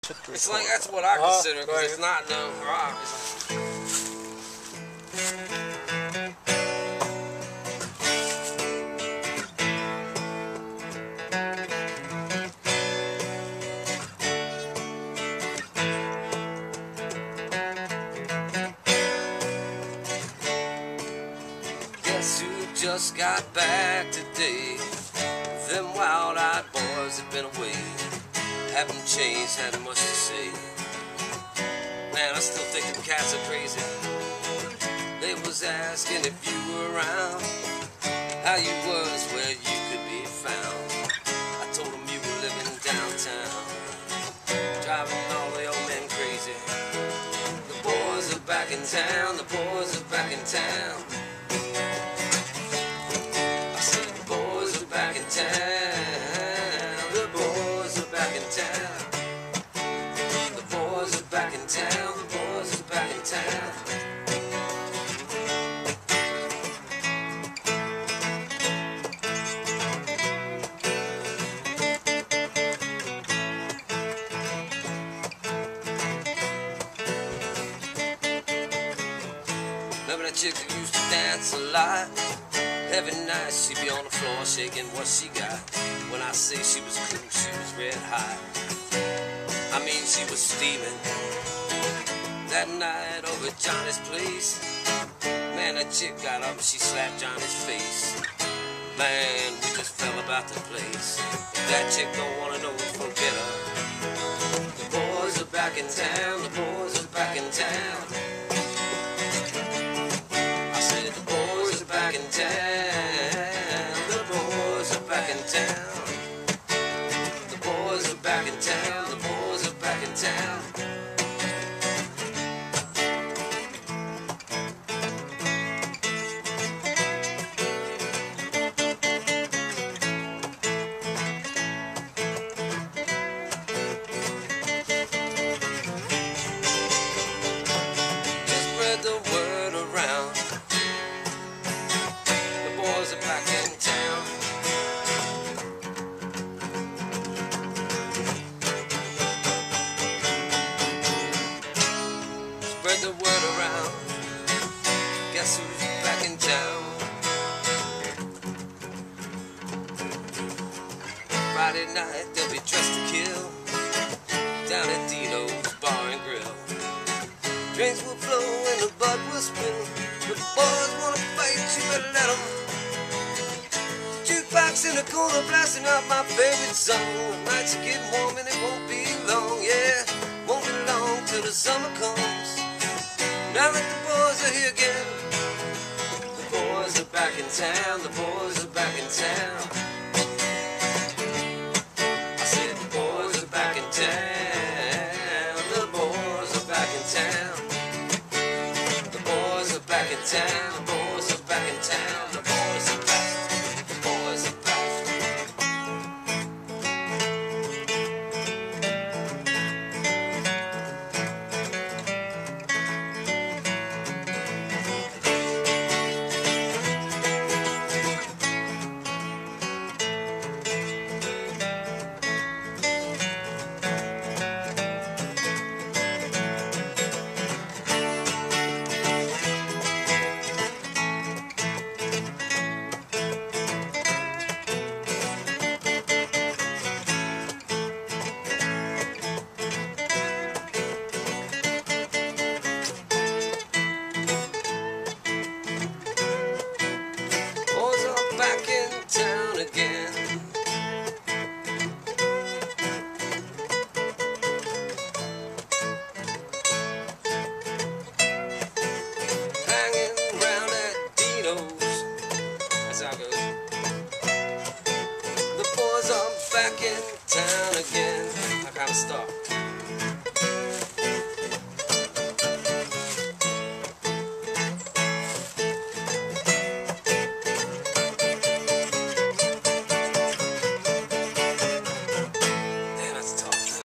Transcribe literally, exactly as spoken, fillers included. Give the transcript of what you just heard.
It's like, that's what I consider, because it's not no rock. It's like, guess who just got back today? Them wild-eyed boys have been away, haven't changed, hadn't much to say. Man, I still think them cats are crazy. They was asking if you were around, how you was, where you could be found. I told them you were living downtown, driving all the old men crazy. The boys are back in town, the boys are back in town. I said the boys are back in town, the boys are back in town. The boys are back in town, the boys are back in town. Remember that chick that used to dance a lot? Every night she'd be on the floor shaking what she got. When I say she was cool, she was red hot. I mean, she was steaming. That night over at Johnny's place, man, that chick got up and she slapped Johnny's face. Man, we just fell about the place. If that chick don't wanna know, forget her. The boys are back in town, the boys are back in town. I said the boys are back in town, the boys are back in town. The boys are back in town, the boys are back in town. Just spread the word around. The boys are back in town. Spread the word around. Guess who's back in town? Friday night they'll be dressed to kill down at Dino's Bar and Grill. Drinks will flow and the bud will spill. The boys wanna fight, you better let 'em. Jukebox in the corner blasting out my favorite song. The nights are getting warm and it won't be long, yeah. Won't be long till the summer comes. Now that the boys are here again. The boys are back in town, the boys are back in town. I said the boys are back in town, the boys are back in town. The boys are back in town, the boys are back in town. The boys are back, the boys are back. Boys are back in town again. Hanging round at Dino's. That's how it goes. The boys are back in town again. I gotta stop.